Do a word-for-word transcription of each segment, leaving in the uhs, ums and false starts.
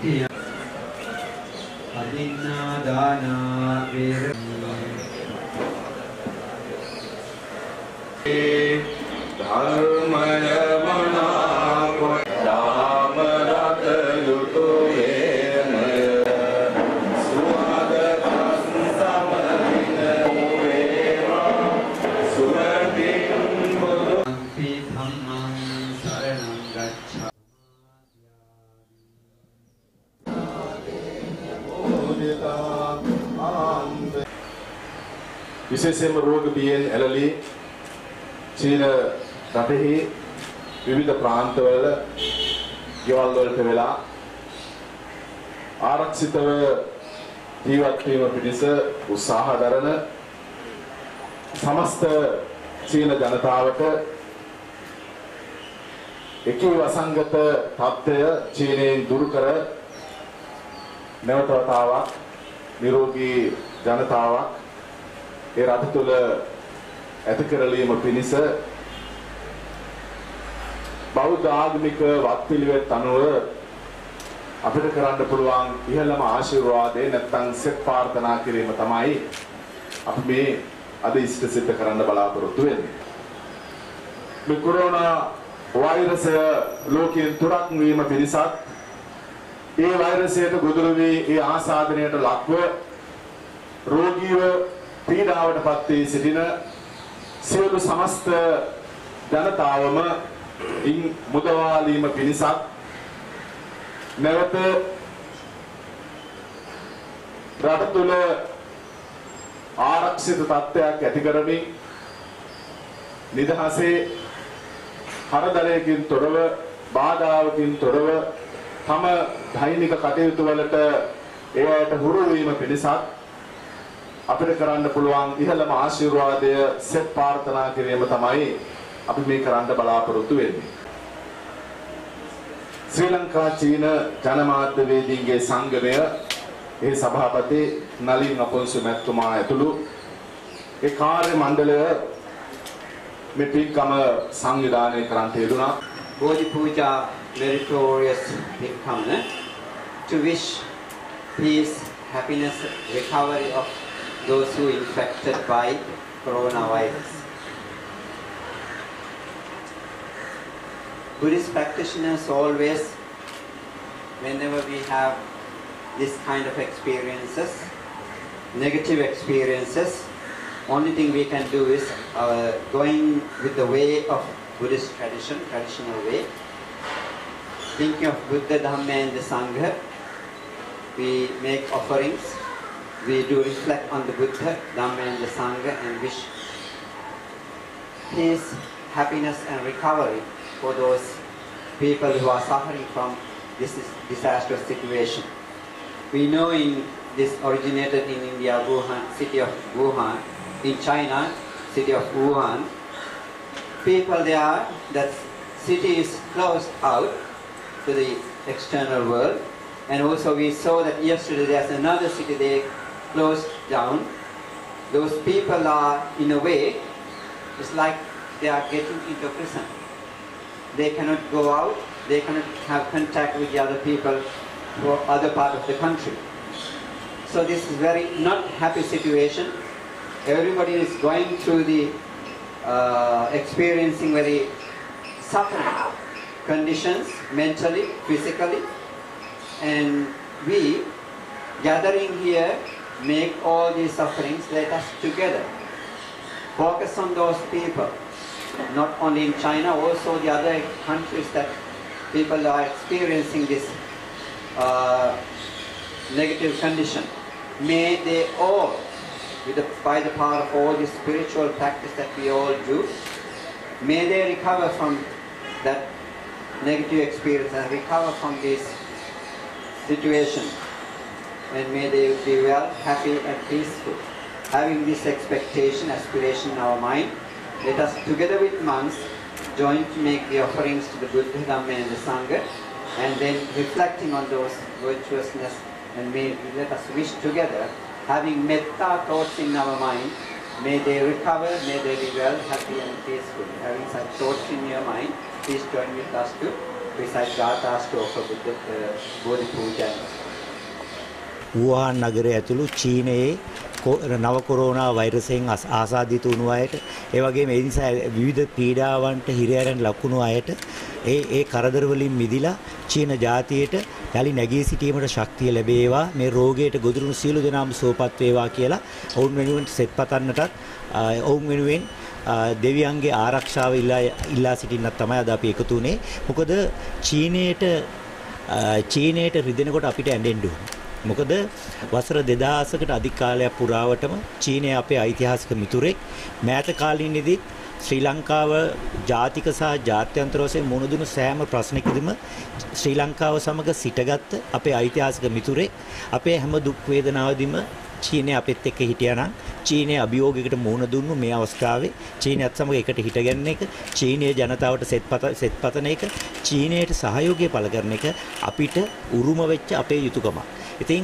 Adinna dana vera dharmaya manako dhammarata luto emaya suada samana veva suradin budu ampi dhammam saranam gaccha විශේෂයෙන්ම රෝග බියෙන් ඇලලි චීන රටෙහි විවිධ ප්‍රාන්තවල ගෙවල් වලට වෙලා ආරක්ෂිතව ජීවත් වීම පිණිස උත්සාහ දරන සමස්ත චීන ජනතාවට එකී වසංගත තත්ත්වය චීනයෙන් දුරු කර නැවත වතාවක් නිරෝගී ජනතාවක් ඒ රට තුළ ඇති කරලීම පිණිස බෞද්ධ ආගමික වත්පිළිවෙත් අනුව අපිට කරන්න පුළුවන් ඉහළම ආශිර්වාදේ නැත්නම් සෙත් ප්‍රාර්ථනා කිරීම තමයි අපි මේ අද ඉෂ්ට සිද්ධ කරන්න බලාපොරොත්තු වෙන්නේ. මේ කොරෝනා වෛරසය ලෝකයෙන් තුරක් වීම පිණිසත් ඒ වෛරසයට ගොදුරු වී ඒ ආසාදනයට ලක්ව රෝගීව පීඩාවට පත් වී සිටින සියලු සමස්ත ජනතාවම ඉන් මුදවාලීම පිණිසත් නැවත රට තුළ ආරක්ෂිත තත්ත්වයක් ඇති කරමින් නිදහසේ හරදරයකින් තොරව බාධාවකින් තොරව තම දෛනික කටයුතු වලට ඒවට හුරු වීම පිණිසත් අපිට කරන්න පුළුවන් ඉහළම ආශිර්වාදය සෙත් ප්‍රාර්ථනා කිරීම තමයි අපි මේ කරන්න බලාපොරොත්තු වෙන්නේ. ශ්‍රී ලංකා චීන ජනමාධ්‍යවේදීන්ගේ සංගමය ඒ සභාපති නලින් අපොන්සු මැතිතුමා ඇතුළු ඒ කාර්ය මණ්ඩලය මේ පින්කම සංවිධානය කරන්නට යෙදුණා. Bodhi Puja meritorious pinkam to wish peace, happiness, recovery of those who are infected by coronavirus. Buddhist practitioners always, whenever we have this kind of experiences, negative experiences, only thing we can do is uh, going with the way of Buddhist tradition, traditional way, thinking of Buddha, Dhamma and the Sangha. We make offerings. We do reflect on the Buddha, Dhamma and the Sangha and wish peace, happiness and recovery for those people who are suffering from this disastrous situation. We know in this originated in India, Wuhan, city of Wuhan, in China, city of Wuhan. People there, that city is closed out to the external world. And also we saw that yesterday there's another city they closed down. Those people are, in a way, it's like they are getting into prison. They cannot go out, they cannot have contact with the other people for other part of the country. So this is very not happy situation. Everybody is going through the uh, experiencing very suffering conditions, mentally, physically, and we gathering here make all these sufferings, let us together focus on those people, not only in China, also the other countries that people are experiencing this uh, negative condition. May they all, with the, by the power of all the spiritual practice that we all do, may they recover from that negative experience and recover from this situation. And may they be well, happy and peaceful. Having this expectation, aspiration in our mind, let us together with monks join to make the offerings to the Buddha, Dhamma and the Sangha, and then reflecting on those virtuousness, and may let us wish together, having metta thoughts in our mind, may they recover, may they be well, happy and peaceful. Having such thoughts in your mind, please join with us to recite gathas to offer Buddha uh, Bodhi Puja. Wuhan නගරය ඇතුළු චීනයේ නව corona වෛරසයෙන් ආසාදිත වුණු අයට ඒ වගේම ඒ නිසා විවිධ පීඩාවන්ට හිරෑරෙන ලකුණු අයට ඒ ඒ කරදර වලින් මිදිලා චීන ජාතියට යලි නැගී සිටීමට ශක්තිය ලැබේවා මේ රෝගයට ගොදුරුණු සියලු දෙනාම සුවපත් වේවා කියලා ඔවුන් වෙනුවෙන් සෙත් පතන්නටත් ඔවුන් වෙනුවෙන් දෙවියන්ගේ ආරක්ෂාව ඉල්ලා ඉල්ලා සිටින්නත් තමයි අද අපි එකතු වුණේ. මොකද චීනයට චීනයට රිදෙනකොට අපිට ඇඬෙන්න ඕනේ. මොකද වසර දෙදහසකට අධික කාලයක් පුරාවටම චීනය අපේ ඓතිහාසික මිතුරෙක්. මෑත කාලීනදී ශ්‍රී ලංකාව ජාතික සහ ජාත්‍යන්තර වශයෙන් මුහුණ දුණු සෑම ප්‍රශ්නකදීම ශ්‍රී ලංකාව සමග සිටගත් අපේ ඓතිහාසික මිතුරෙක්. අපේ හැම දුක් වේදනාවදීම චීනය අපෙත් එක්ක හිටියා නම් චීනයේ අභියෝගයකට මුහුණ දුන්නු මේ අවස්ථාවේ චීනයත් සමග එකට හිටගන්න එක, චීනීය ජනතාවට සෙත්පත සෙත්පතන එක, චීනයට සහයෝගය පළ කරන එක අපිට උරුම වෙච්ච අපේ යුතුයකමක්. ඉතින්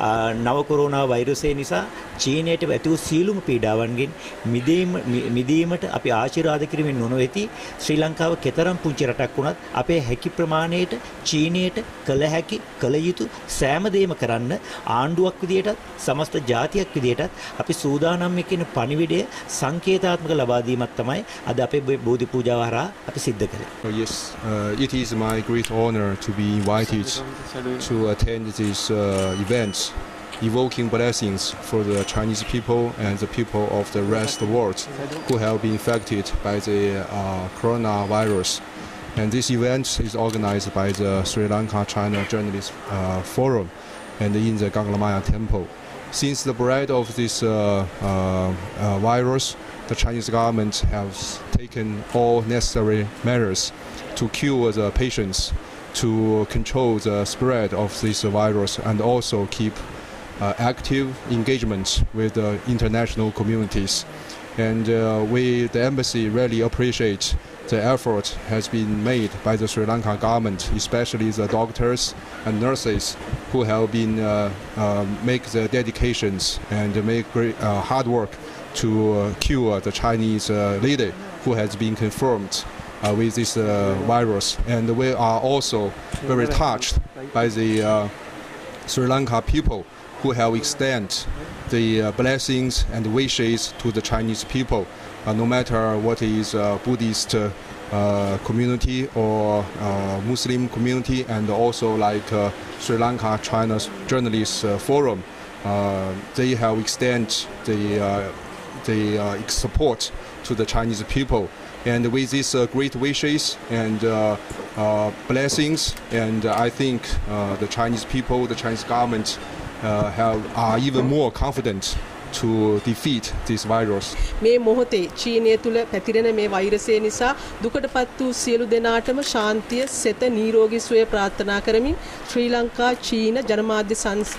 නව කොරෝනා වෛරසය නිසා චීනයට ඇති වූ සියලුම පීඩාවන්ගෙන් මිදීම මිදීමට අපි ආශිර්වාද කිරීමෙන් නොනොවෙති. ශ්‍රී ලංකාව කෙතරම් පුංචි රටක් වුණත් අපේ හැකි ප්‍රමාණයට චීනයට කළ හැකි කළ යුතු සෑම දෙයක්ම කරන්න ආණ්ඩුවක් විදියටත් සමස්ත ජාතියක් විදියටත් අපි සූදානම් කියන පණිවිඩය සංකේතාත්මක ලබා දීමක් තමයි අද අපේ බෝධි පූජාව හරහා අපි සිද්ධ කළේ. Oh, yes, uh, it is my great honor to be invited to attend these uh, events, evoking blessings for the Chinese people and the people of the rest of the world who have been infected by the uh, coronavirus. And this event is organized by the Sri Lanka China Journalist uh, Forum and in the Gangaramaya temple. Since the spread of this uh, uh, uh, virus, the Chinese government has taken all necessary measures to cure the patients, to control the spread of this virus, and also keep uh, active engagement with the international communities. And uh, we, the embassy, really appreciate the effort has been made by the Sri Lanka government, especially the doctors and nurses who have been uh, uh, make the dedications and make great uh, hard work to uh, cure the Chinese uh, lady who has been confirmed uh, with this uh, virus. And we are also very touched by the uh, Sri Lanka people who have extended the uh, blessings and wishes to the Chinese people, uh, no matter what is uh, Buddhist uh, uh, community or uh, Muslim community, and also like uh, Sri Lanka China's Journalist uh, Forum. Uh, they have extended the, uh, the uh, support to the Chinese people. And with these uh, great wishes and uh, uh, blessings, and uh, I think uh, the Chinese people, the Chinese government uh, have, are even more confident to defeat this virus. මේ මොහොතේ චීනය තුල පැතිරෙන මේ වෛරසය නිසා දුකටපත් වූ සියලු දෙනාටම ශාන්තිය, සෙත, නිරෝගී සුවය ප්‍රාර්ථනා කරමින් ශ්‍රී ලංකා චීන ජනමාධ්‍ය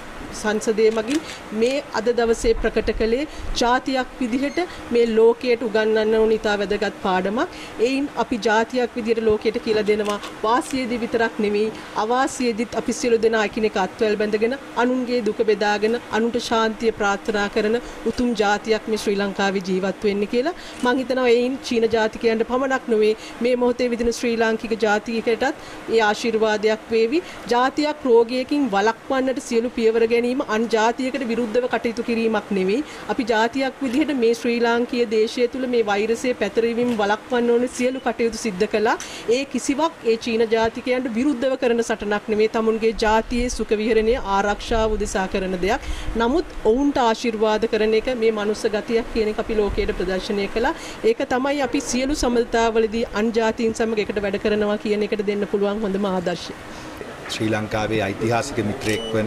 සංසදයේ මගින් මේ අද දවසේ ප්‍රකට කළේ ජාතියක් විදිහට මේ ලෝකයට උගන්වන්න ඕන ඉතා වැදගත් පාඩමක්. එයින් අපි ජාතියක් විදිහට ලෝකයට කියලා දෙනවා වාසියේදී විතරක් නෙමෙයි අවාසියේදීත් අපි සියලු දෙනා එකිනෙක අත්වැල් බැඳගෙන අනුන්ගේ දුක බෙදාගෙන අනුන්ට ශාන්තිය ප්‍රාර්ථනා කරන උතුම් ජාතියක් මේ ශ්‍රී ලංකාවේ ජීවත් වෙන්නේ කියලා මම හිතනවා. එයින් චීන ජාතිකයන්ට පමණක් නෙවෙයි මේ මොහොතේ විදින ශ්‍රී ලාංකික ජාතිකයටත් ඒ ආශිර්වාදයක් වේවි. ජාතියක් රෝගයකින් වළක්වන්නට සියලු පියවර ගැනීම අන් ජාතියකට විරුද්ධව කටයුතු කිරීමක් නෙවෙයි. අපි ජාතියක් විදිහට මේ ශ්‍රී ලාංකීය දේශය තුල මේ වෛරසය පැතිරීමෙන් වළක්වන්න ඕන සියලු කටයුතු සිද්ධ කළා. ඒ කිසිවක් ඒ චීන ජාතිකයන්ට විරුද්ධව කරන සටනක් නෙවෙයි. තමුන්ගේ ජාතියේ සුඛ විහරණය ආරක්ෂාව උදෙසා කරන දෙයක්. නමුත් ඔවුන්ට ආශිර්වාද කරන එක මේ මනුස්ස ගතියක් කියන එක අපි ලෝකයට ප්‍රදර්ශනය කළා. ඒක තමයි අපි සියලු සම්බන්ධතාවලදී අන් ජාතීන් සමග එකට වැඩ කරනවා කියන එකට දෙන්න පුළුවන් හොඳම ආදර්ශය. ශ්‍රී ලංකාවේ ඓතිහාසික මිත්‍රයෙක් වන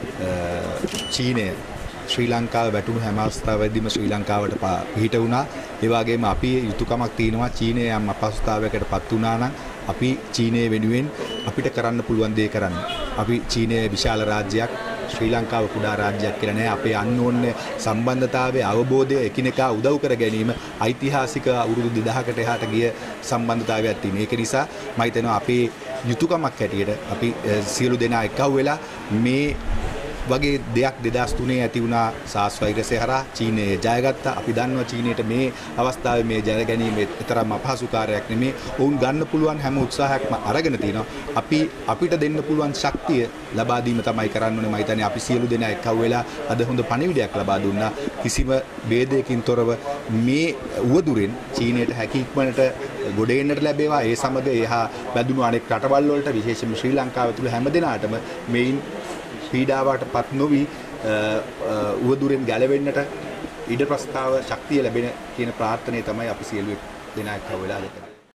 චීනය ශ්‍රී ලංකාව වැටුණු හැම අවස්ථාවෙදීම ශ්‍රී ලංකාවට පිහිට වුණා. ඒ වගේම අපි යුතුයකමක් තියෙනවා චීනය යම් අපහසුතාවයකටපත් වුණා නම් අපි චීනය වෙනුවෙන් අපිට කරන්න පුළුවන් දේ කරන්න. අපි චීනය විශාල රාජ්‍යයක්, ශ්‍රී ලංකාව කුඩා රාජ්‍යයක් කියලා නෑ. අපේ අන්‍යෝන්‍ය සම්බන්ධතාවයේ අවබෝධය එකිනෙකා උදව් කර ගැනීම ඓතිහාසික අවුරුදු දෙදහකට එහාට ගිය සම්බන්ධතාවයක් තියෙනවා. ඒක නිසා මම හිතනවා අපේ යුතුයකමක් හැටියට අපි සියලු දෙනා එකව වෙලා මේ වගේ දෙයක් දෙදහස් තුනේ ඇති වුණා SARS වෛරසය හරහා චීනය ජයගත්තා. අපි දන්නවා චීනයට මේ අවස්ථාවේ මේ ජය ගැනීම තරම් අපහසු කාර්යයක් නෙමේ. ඔවුන් ගන්න පුළුවන් හැම උත්සාහයක්ම අරගෙන තිනවා. අපි අපිට දෙන්න පුළුවන් ශක්තිය ලබා දීම තමයි කරන්න ඕනේ. මම හිතන්නේ අපි සියලු දෙනා එක්ව වෙලා අද හොඳ පණිවිඩයක් ලබා දුන්නා. කිසිම ભેදයකින් තොරව මේ උවදුරෙන් චීනයට හැකි ඉක්මනට ගොඩ එන්නට ලැබේවා. ඒ සමග එහා බැඳුණු අනෙක් රටවල් වලට විශේෂයෙන්ම ශ්‍රී ලංකාව තුළ හැම දෙනාටම මේන් පීඩාවටපත් නොවි උවදුරෙන් ගැලවෙන්නට ඉඩ ප්‍රස්තාව ශක්තිය ලැබෙන කියන ප්‍රාර්ථනාව තමයි අපි සියලු දෙනා එක්ව වෙලා දෙන්නේ.